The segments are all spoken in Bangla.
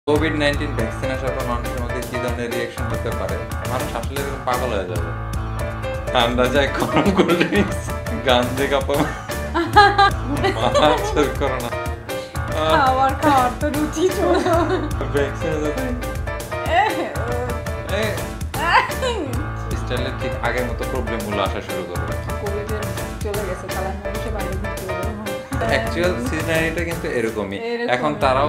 কোভিড-19 ভ্যাকসিন আসার পর মানুষের মধ্যে কি ধরনের রিঅ্যাকশন হতে পারে? মানুষ আসলে এরকম পাগল হয়ে যাবে। ঠান্ডা যায়, গরম কোল্ড ড্রিঙ্কস, গাঞ্জে কাপা, মাছ করোনা। খাওয়ার তো রুচি ছিল। ভ্যাকসিন স্টাইলে ঠিক আগের মতো প্রবলেমগুলো আসা শুরু করবে। কোভিডের চলে গেছে, তারা মানুষে বাইরে ঘুরতে যাবে। অ্যাকচুয়াল সিনারিটা কিন্তু এরকমই। এখন তারাও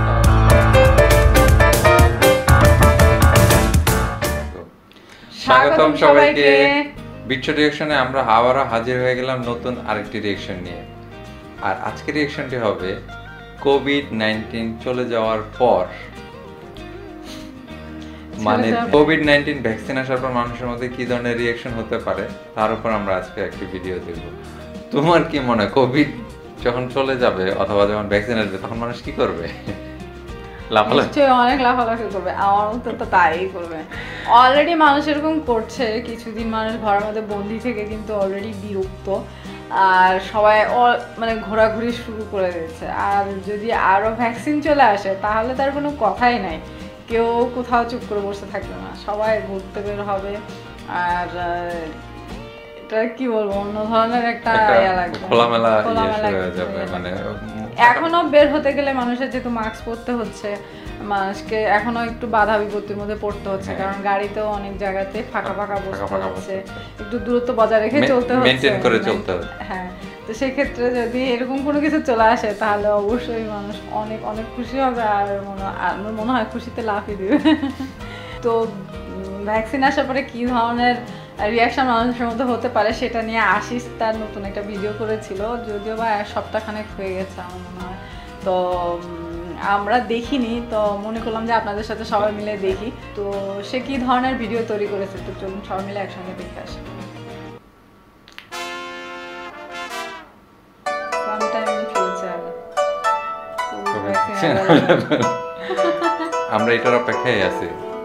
স্বাগতম সবাইকে। বিচ্ছ রিঅ্যাকশনে আমরা আবারও হাজির হয়ে গেলাম নতুন আরেকটি রিঅ্যাকশন নিয়ে। আর আজকের রিঅ্যাকশনটি হবে কোভিড-19 চলে যাওয়ার পর, মানে কোভিড-19 ভ্যাকসিন আসার পর মানুষের মধ্যে কি ধরনের রিঅ্যাকশন হতে পারে তার উপর আমরা আজকে একটি ভিডিও দেখব। তোমার কি মনে হয় কোভিড যখন চলে যাবে অথবা যখন ভ্যাকসিন আসবে তখন মানুষ কি করবে? অনেক লাফালাফি করবে, আমার মতো তো তাই করবে। অলরেডি মানুষ এরকম করছে, কিছুদিন মানুষ ঘরের মধ্যে বন্দি থেকে কিন্তু অলরেডি বিরক্ত, আর সবাই মানে ঘোরাঘুরি শুরু করে দিয়েছে। আর যদি আরো ভ্যাকসিন চলে আসে তাহলে তার কোনো কথাই নাই, কেউ কোথাও চুপ করে বসে থাকবে না, সবাই ঘুরতে বের হবে। আর এটা কি বলবো, অন্য ধরনের একটা ইয়া লাগবে, খোলামেলা হয়ে যাবে। মানে এখনো বের হতে গেলে মানুষের যেহেতু মাস্ক পরতে হচ্ছে, মানুষকে এখনো একটু বাধা বিপত্তির মধ্যে পড়তে হচ্ছে, কারণ গাড়িতেও অনেক জায়গাতে ফাঁকা ফাঁকা বসতে হচ্ছে, একটু দূরত্ব বজায় রেখে চলতে হচ্ছে, মেইনটেইন করে চলতে হবে। হ্যাঁ, তো সেই ক্ষেত্রে যদি এরকম কোনো কিছু চলে আসে তাহলে অবশ্যই মানুষ অনেক অনেক খুশি হবে। আর আমার মনে হয় খুশিতে লাফিয়ে দিবে। তো ভ্যাকসিন আসার পরে কি ধরনের রিয়াকশন মানুষের মধ্যে হতে পারে সেটা নিয়ে আশিস তার নতুন একটা ভিডিও করেছিল, যদিও বা সপ্তাহখানেক হয়ে গেছে আমার মনে হয়। তো আমরা দেখিনি, তো মনে করলাম যে আপনাদের সাথে সবাই মিলে দেখি। তো সে কি ধরনের ভিডিও তৈরি করেছে, তো চলুন সবাই মিলে একসঙ্গে দেখে আসি। আমরা এটার অপেক্ষায় আছি।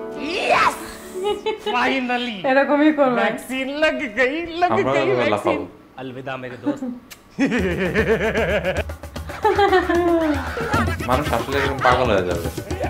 फाइनली এরকমই করবে। वैक्सीन लग गई वैक्सीन। अलविदा मेरे दोस्त। মানুষ আসলে এরকম পাগল হয়ে যাবে।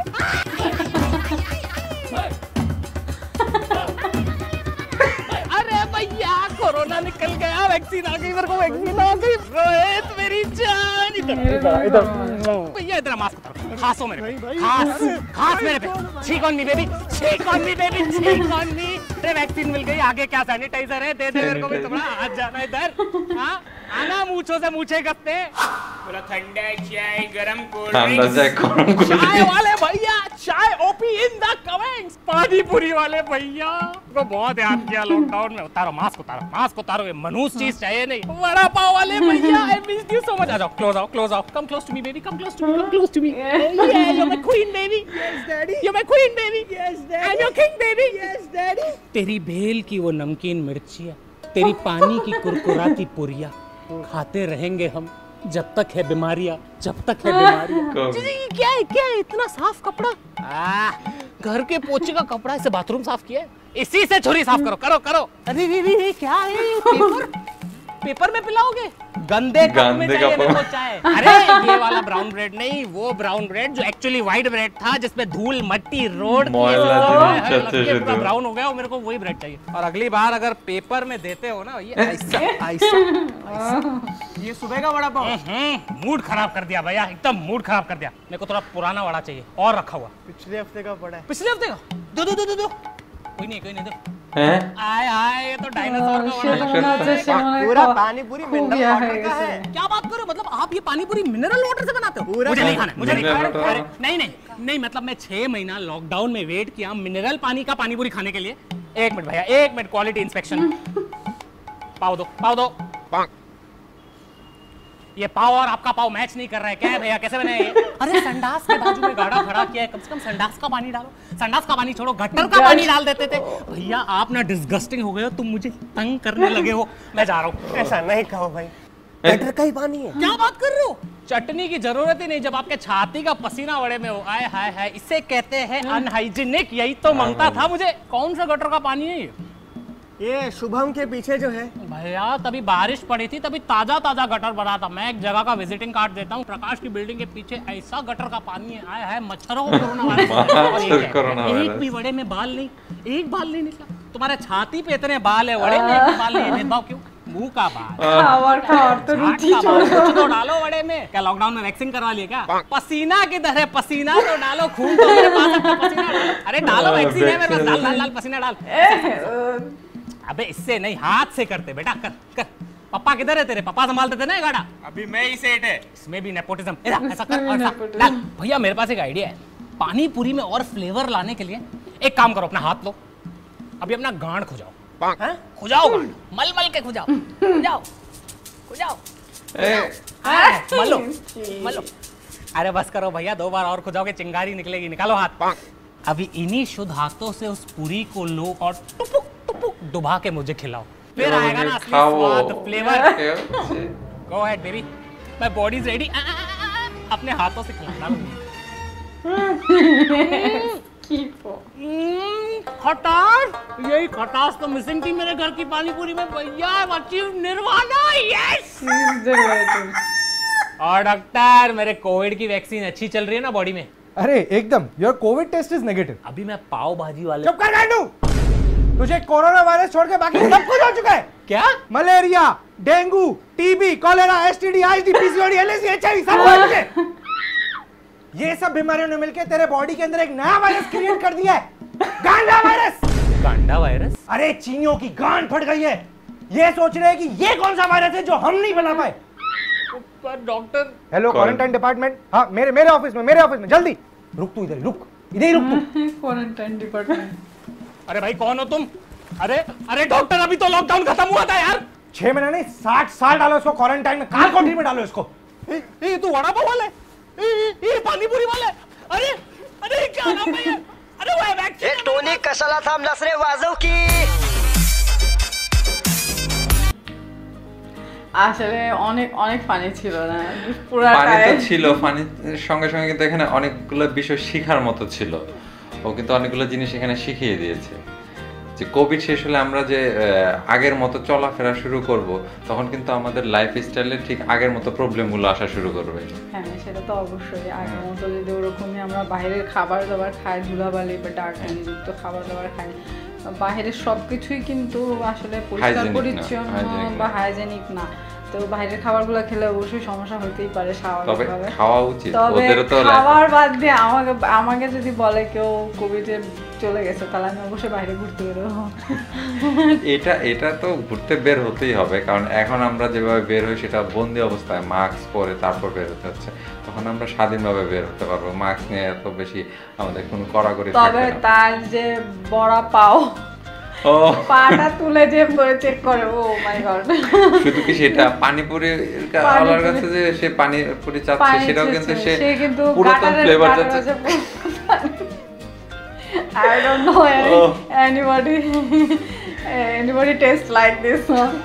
अरे भैया कोरोना निकल गया, वैक्सीन आ गई, मेरे को वैक्सीन आ गई। रोहित मेरी जान, इधर भैया इधर मास्क उतारो, खांसो मेरे पे, खांस मेरे पे, छींक ऑन मी बेबी, छींक ऑन मी बेबी, छींक ऑन मी। अरे वैक्सीन मिल गई, आगे क्या सैनिटाइजर है, दे दे मेरे को भी थोड़ा, हाथ जाना इधर। हां आना मूंछों से मूंछे गपते, बोला ठंडा चाय गरम कोल्ड ठांडा चाय गरम कोल्ड चाय वाले भैया, चाय ओपी इन द कमेंट्स। पानी पूरी वाले भैया को बहुत याद किया लॉकडाउन में। उतारो मास्क, मास्क उतारो, ये मनुष्य चीज चाहिए नहीं। वड़ा पाव वाले भैया, I miss you so much. आ जाओ, क्लोज आओ, come close to me baby, come close to me, come close to me. You my queen baby, yes daddy, you my queen baby, yes daddy, I am your king baby, yes daddy. तेरी भेल की वो नमकीन मिर्चियां, तेरी पानी की कुरकुराती पुरिया, खाते रहेंगे हम जब तक है बीमारियां, जब तक है बीमारियां। क्या है इतना साफ कपड़ा? घर के पोछे का कपड़ा, इसे बाथरूम साफ किया है, इसी से छुरी साफ करो। अरे क्या है ये पेपर में पिलाओगे? गंदे कप में चाहिए मेरे को चाय। अरे ये वाला ब्राउन ब्रेड नहीं, वो ब्राउन ब्रेड जो एक्चुअली व्हाइट ब्रेड था, जिसमें धूल मट्टी रोड ब्राउन हो गया, मेरे को वही ब्रेड चाहिए। और अगली बार अगर पेपर में देते हो ना ये ऐसा ये सुबह का वड़ा पाव मूड खराब कर दिया भैया, एकदम मूड खराब कर दिया। मेरे को थोड़ा पुराना वड़ा चाहिए और रखा हुआ, पिछले हफ्ते का पड़ा है। पिछले हफ्ते का दो कोई नहीं दो। आए ये तो डायनासोर का वड़ा, पूरा पानी पूरी मिनरल वाटर का है। क्या बात कर रहे हो, मतलब आप ये पानी पूरी मिनरल वाटर से बनाते हो? मुझे नहीं खाना, मुझे नहीं खाना। नहीं मतलब मैं 6 महीना लॉकडाउन में वेट किया मिनरल पानी का पानी पूरी खाने के लिए। एक मिनट भैया, एक मिनट, क्वालिटी इंस्पेक्शन। पाव दो। ये पाव और आपका पाव मैच नहीं कर रहा है, क्या है भैया, कैसे बने ये? अरे संडास के बाजू में गाड़ा खड़ा किया है, कम से कम संडास का पानी डालो। संडास का पानी छोड़ो, गटर का पानी डाल देते थे। भैया आप ना डिस्गस्टिंग हो गए हो, तुम मुझे तंग करने लगे हो, मैं जा रहा हूँ। ऐसा नहीं कहो भाई, गटर का ही पानी है। क्या बात कर रहे हो? चटनी की जरूरत ही नहीं जब आपके छाती का पसीना वड़े में हो। आए हाय, इसे कहते हैं अनहाइजीनिक, यही तो मांगता था मुझे। कौन सा गटर का पानी है ये? ये शुभम के पीछे जो है भैया तभी बारिश पड़ी थी, तभी ताजा ताजा गटर बना था। मैं एक जगह का विजिटिंग कार्ड देता हूँ, प्रकाश की बिल्डिंग के पीछे ऐसा गटर का पानी आया है, मच्छरों को कोरोना वायरस। एक भी वड़े में बाल नहीं, एक बाल नहीं निकला। तुम्हारे छाती पे इतने बाल है, वड़े में एक बाल नहीं है, भेदभाव क्यों? मुंह का बाल, खावर तो रुचि कुछ तो डालो वड़े में। क्या लॉकडाउन में वैक्सीन करवा लिए क्या? पसीना किधर है? पसीना तो डालो, खून तो मेरे पास है, पसीना डालो। अरे डालो, वैक्सीन है मेरे पास, डाल डाल डाल पसीना डाल। अबे इससे नहीं, हाथ से करते बेटा, कर कर। पापा किधर है तेरे? पापा संभालते थे ना ये गाड़ा। अभी मैं ही सेट है। इसमें भी नेपोटिज्म। ऐसा कर और डाल। भैया मेरे पास एक आइडिया है, पानी पूरी में और फ्लेवर लाने के लिए एक काम करो, अपना हाथ लो, अभी अपना गांड खुजाओ। खुजाओ गांड, मल मल के खुजाओ, खुजाओ खुजाओ, मलो मलो। अरे बस करो भैया, 2 बार और खुजाओगे चिंगारी निकलेगी। निकालो हाथ। अभी इन्हीं शुद्ध हाथों से उस पूरी को लो और टुपुक टुपुक डुबा के मुझे खिलाओ, फिर आएगा ना असली स्वाद, flavour. Go ahead baby, my body is ready. अपने हाथों से खिलाना। खटास, यही खटास तो मिसिंग थी मेरे घर की पानी पूरी में भैया। Achieve nirvana, yes. और डॉक्टर, मेरे कोविड की वैक्सीन अच्छी चल रही है ना बॉडी में? अरे एकदम, your Covid test is negative. अभी मैं पाव भाजी वाले। चुप कर गांडू, तुझे कोरोना वायरस छोड़ के बाकी सब कुछ हो चुका है। क्या? Malaria, dengue, TB, cholera, STD, ID, PCOD, LAC, HIV सब हुआ है तुझे। ये सब बीमारियों ने मिलकर तेरे बॉडी के अंदर एक नया वायरस क्रिएट कर दिया है, गांडा वायरस। गांडा वायरस? अरे चीनियों की गांड फट गई है, ये सोच रहे हैं कि ये कौन सा वायरस है जो हम नहीं बना पाए। पर डॉक्टर। Hello quarantine department. हाँ मेरे ऑफिस में जल्दी रुक, तू इधर रुक, इधर ही रुक तू। Quarantine department. अरे भाई कौन हो तुम? अरे अरे डॉक्टर, अभी तो लॉकडाउन खत्म हुआ था यार। 6 महीना नहीं, 60 साल डालो इसको क्वारंटाइन में, काल कोठरी में डालो इसको। ये तू वड़ा पाव वाला है, ये पानी पूरी वाला है। अरे अरे क्या नाम है ये? अरे वो वैक्सीन। टोनी कशाला थांबलास रे वाजव আসলে অনেক অনেক ফানি ছিল না পুরো ফানি তো ছিল, ফানির সঙ্গে সঙ্গে কিন্তু এখানে অনেকগুলো বিষয় শেখার মতো ছিল। ও কিন্তু অনেকগুলো জিনিস এখানে শিখিয়ে দিয়েছে যে কোভিড শেষ হলে আমরা যে আগের মতো চলাফেরা শুরু করব, তখন কিন্তু আমাদের লাইফ স্টাইলে ঠিক আগের মতো প্রবলেমগুলো আসা শুরু করবে। হ্যাঁ সেটা তো অবশ্যই, আগের মতো যদি ওরকমই আমরা বাইরের খাবার দাবার খাই, ধুলাবালি বা ডার্টনিযুক্ত খাবার দাবার খাই, বাইরের সবকিছুই কিন্তু আসলে পরিষ্কার পরিচ্ছন্ন বা হাইজেনিক না। তো বাইরের খাবারগুলো খেলে অবশ্যই সমস্যা হতেই পারে স্বাভাবিকভাবে, খাওয়া উচিত। তবে খাবার বাদ দিয়ে আমাকে যদি বলে কেউ কোভিডে চলে গেছে, তাহলে আমি অবশ্যই বাইরে ঘুরতে বেরোবো। এটা তো ঘুরতে বের হতেই হবে, কারণ এখন আমরা যেভাবে বের হই সেটা বন্দি অবস্থায় মাস্ক পরে তারপর বের হতে হচ্ছে। তখন আমরা স্বাধীনভাবে বের হতে পারবো, মাস্ক নিয়ে এত বেশি আমাদের কোনো কড়াকড়ি থাকবে না। তবে তার যে বড়া পাও, পাটা তুলে যে চেক করে, ও মাই গড। শুধু কি সেটা পানিপুরি আলার কাছে যে সে পানিপুরি চাচ্ছে, সেটাও কিন্তু সে পুরাতন ফ্লেভার যাচ্ছে। I don't know anybody taste like this.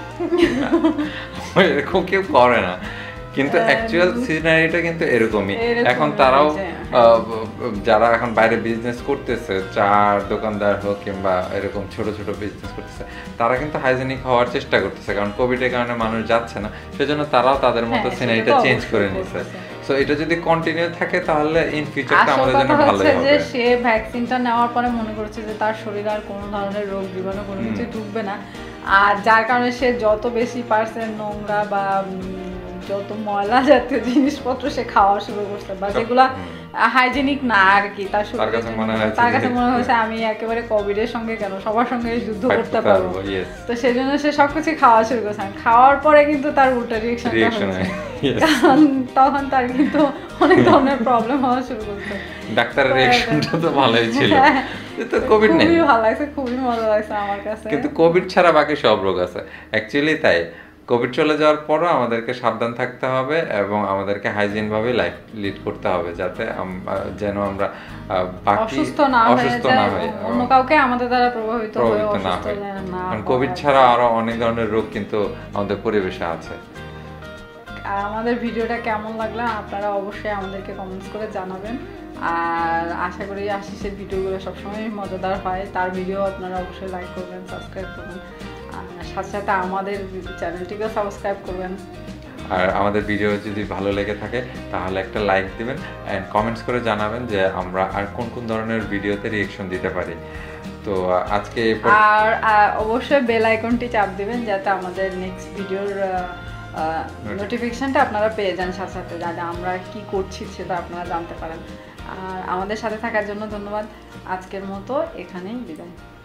এরকম কেউ করে না, কিন্তু অ্যাকচুয়াল সিনারিটা কিন্তু এরকমই। এখন তারাও যারা এখন বাইরে বিজনেস করতেছে, চার দোকানদার হোক কিংবা এরকম ছোট ছোট বিজনেস করতেছে, তারা কিন্তু হাইজেনিক হওয়ার চেষ্টা করতেছে, কারণ কোভিডের কারণে মানুষ যাচ্ছে না, সেজন্য তারাও তাদের মতো সিনারিটা চেঞ্জ করে নিচ্ছে। সো এটা যদি কন্টিনিউ থাকে তাহলে ইন ফিউচারটা আমাদের জন্য ভালো হবে। যে সে ভ্যাকসিনটা নেওয়ার পরে মনে করছে যে তার শরীরে আর কোনো ধরনের রোগ জীবাণু কোনো কিছু ঢুকবে না, আর যার কারণে সে যত বেশি পার্সেন্ট নোংরা বা যত ময়লা জাতীয় জিনিসপত্র সে খাওয়া শুরু করছে বা যেগুলা হাইজেনিক না আর কি, তার কাছে মনে হয়েছে আমি একেবারে কোভিডের সঙ্গে কেন সবার সঙ্গে যুদ্ধ করতে পারবো, তো সেজন্য সে সবকিছু খাওয়া শুরু করছে। খাওয়ার পরে কিন্তু তার উল্টা রিঅ্যাকশনটা হচ্ছে, তখন তার কিন্তু অনেক ধরনের প্রবলেম হওয়া শুরু করছে। ডাক্তারের রিঅ্যাকশনটা তো ভালোই ছিল, তো কোভিড নেই, খুবই ভালো লাগছে, খুবই মজা লাগছে আমার কাছে। কিন্তু কোভিড ছাড়া বাকি সব রোগ আছে অ্যাকচুয়ালি। তাই কোভিড চলে যাওয়ার পরও আমাদেরকে সাবধান থাকতে হবে এবং আমাদেরকে হাইজিন ভাবে লাইফ লিড করতে হবে, যাতে যেন আমরা অসুস্থ না হই, অন্য কাউকে আমাদের দ্বারা প্রভাবিত না হই। কারণ কোভিড ছাড়া আরো অনেক ধরনের রোগ কিন্তু আমাদের পরিবেশে আছে। আর আমাদের ভিডিওটা কেমন লাগলো আপনারা অবশ্যই আমাদেরকে কমেন্টস করে জানাবেন। আর আশা করি আশিসের ভিডিওগুলো সবসময় মজাদার হয়। তার ভিডিও আপনারা অবশ্যই লাইক করবেন, সাবস্ক্রাইব করবেন, আর সাথে সাথে আমাদের চ্যানেলটিকেও সাবস্ক্রাইব করবেন। আর আমাদের ভিডিও যদি ভালো লেগে থাকে তাহলে একটা লাইক দিবেন অ্যান্ড কমেন্টস করে জানাবেন যে আমরা আর কোন কোন ধরনের ভিডিওতে রিঅ্যাকশন দিতে পারি। তো আজকে আর অবশ্যই বেল আইকনটি চাপ দিবেন যাতে আমাদের নেক্সট ভিডিওর নোটিফিকেশনটা আপনারা পেয়ে যান সাথে সাথে, যাতে আমরা কি করছি সেটা আপনারা জানতে পারেন। আর আমাদের সাথে থাকার জন্য ধন্যবাদ। আজকের মতো এখানেই বিদায়।